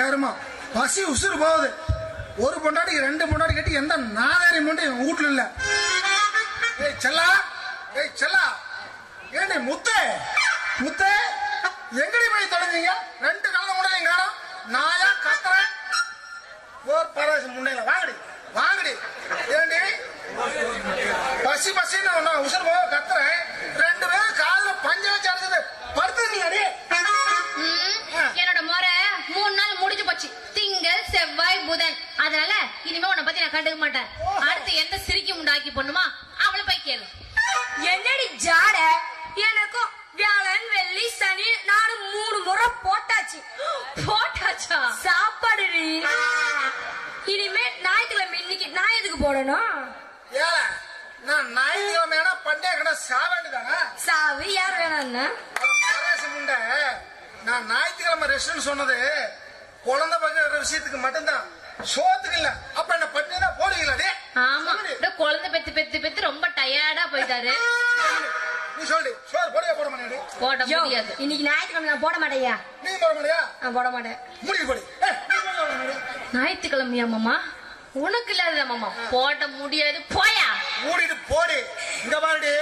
கருமா பசி உசுறு போகுது. ஒரு பொண்டாடி 2 பொண்டாடி கட்டி எந்த நாதாரி முண்டை வீட்டுல இல்ல. ஏய் செல்லா, ஏய் செல்லா, ஏண்டி முத்தே முத்தே எங்கடி போய் தொடங்குங்க? 2 கலந்த முண்டையும் காணும். நாயா கத்துறேன் ஒரு பரவாசி முண்டையில வாங்கடி வாங்கடி. ஏண்டி பசி பசின்னு உசுறு போக கத்துறேன். 2 பேரும் காதுல பஞ்ச வச்சு அடிச்சது படுத்து நீ அடி. என்னோட முறை 3 நாள் முடிஞ்சு போச்சு. திங்கள் செவ்வாய் புதன். அதனால இனிமே உன்னை பத்தி நான் கண்டுக்க மாட்டேன். அடுத்து எந்த சிரிக்கி முண்டாக்கி பொண்ணுமா அவளை போய் கேளு. என்னடி ஜாட? எனக்கும் வியாழன் வெள்ளி சனி நானும் 3 முறை போட்டாச்சு. போட்டாச்சா? சாப்பாடு இனிமே ஞாயிற்றுக்கிழமை இன்னைக்கு நான் எதுக்கு போடணும்? ஏல நான் ஞாயிற்றுக்கிழமை பண்டைய கடை சாவேண்டுதானே? சாவு யார் வேணாம்னா முண்டை நான் ஞாயிற்றுக்கிழமை ரெஸ்ட்னு சொன்னது குழந்தை பகிர விஷயத்துக்கு மட்டும்தான், சோத்துக்கு இல்ல. அப்ப என்ன பட்டினா போடுவீங்களா? ஆமா, குழந்தை பெத்து பெத்து பெத்து ரொம்ப டயர்டா போயிட்டாரு. நீ சொல்லி சோறு போடியா போட மாட்டேன்? போட முடியாது. இன்னைக்கு ஞாயிற்றுக்கிழமை நான் போட மாட்டேயா? நீ போட மாட்டியா? நான் போட மாட்டேன். முடிவு போடி. ஞாயிற்றுக்கிழமையா மாமா? உனக்கு இல்லாத மாமா போட முடியாது. போயா மூடிட்டு போடி. இந்த மாதிரி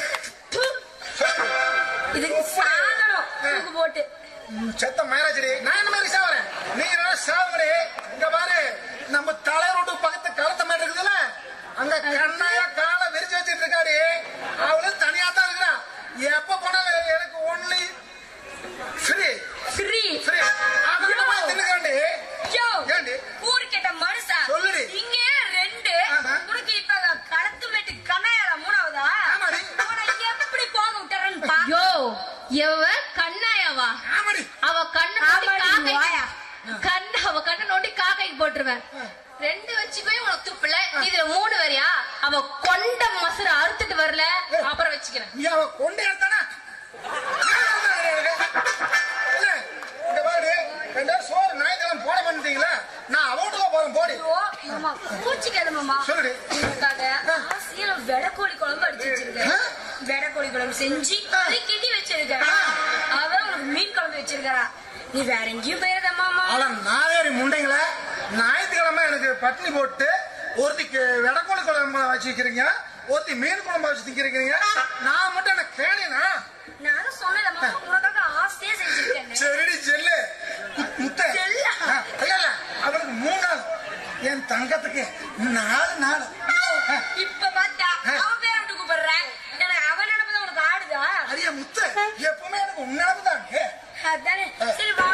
இதுக்கு சாகணும் தூக்கு போட்டு. செத்த மேரேஜ் நான் என்ன மாதிரி சாவறேன்? நீங்க சாவுங்களே. இங்க பாரு நம்ம தலைரோடு பக்கத்து களத்த மாதிரி இருக்குதுல்ல, அங்க கண்ணாயா காலை விரிச்சு வச்சுட்டு இருக்காடி. அவளும் தனியா தான் இருக்கிறா. எப்ப போனாலும் எனக்கு ஒன்லி ஃப்ரீ ஃப்ரீ ஃப்ரீ. அதனால தின்னுக்காண்டி ஏண்டி ஊரு கேட்ட மனுஷா சொல்லுடி. இங்க 2 உனக்கு இப்ப களத்து மேட்டு கண்ணாயால 3வதா? ஆமாடி. எப்படி போக விட்டுறேன்னு பா. யோ எவ கண்ணாயாவா? ஆமாடி. அவ கண்ணு அவ கண்ணை நோண்டி காக்கைக்கு போட்டுருவேன். 2 வச்சு போய் உனக்கு துப்புல. இதுல 3 வரையா? அவ கொண்ட மசுர அறுத்துட்டு வரல, அப்புறம் வச்சுக்கிறேன். நீ அவ கொண்டே எடுத்தானா? இந்த பாரு 2 சோறு ஞாயிற்றுக்கிழமை போட மாட்டீங்களா? நான் அவட்டுல போறேன் போடி. பூச்சிக்காத மாமா. சொல்லுடி. ஆசையில வெடக்கோழி குழம்பு அடிச்சு வச்சிருக்கேன். வெடக்கோழி குழம்பு செஞ்சு கிண்டி வச்சிருக்கேன். அவன் உனக்கு மீன் குழம்பு வச்சிருக்கா. நீ வேற எங்கேயும் போயிருந்த மாமா. ஆனா நாயரி முண்டைங்கள ஞாயிற்றுக்கிழமை எனக்கு பட்னி போட்டு ஒருத்திக்கு வெடக்கோழி குழம்பு வச்சு வைக்கிறீங்க, ஒருத்தி மீன் குழம்பு வச்சு திக்கிறீங்க. நான் மட்டும் என்ன கேளீனா? நானும் சொன்னேன் உனக்காக ஆசையே செஞ்சிருக்கேன். சரிடி செல்லு முத்த இல்ல அவனுக்கு 3 நாள், என் தங்கத்துக்கு 4 நாள். இப்ப பார்த்தா அவன் பேரை விட்டு கூப்பிடுறேன். அவன் நினைப்பதான் உனக்கு ஆடுதா? அரிய முத்த எப்பவுமே எனக்கு உன் நினைப்பு தான். அதானே. சரி வா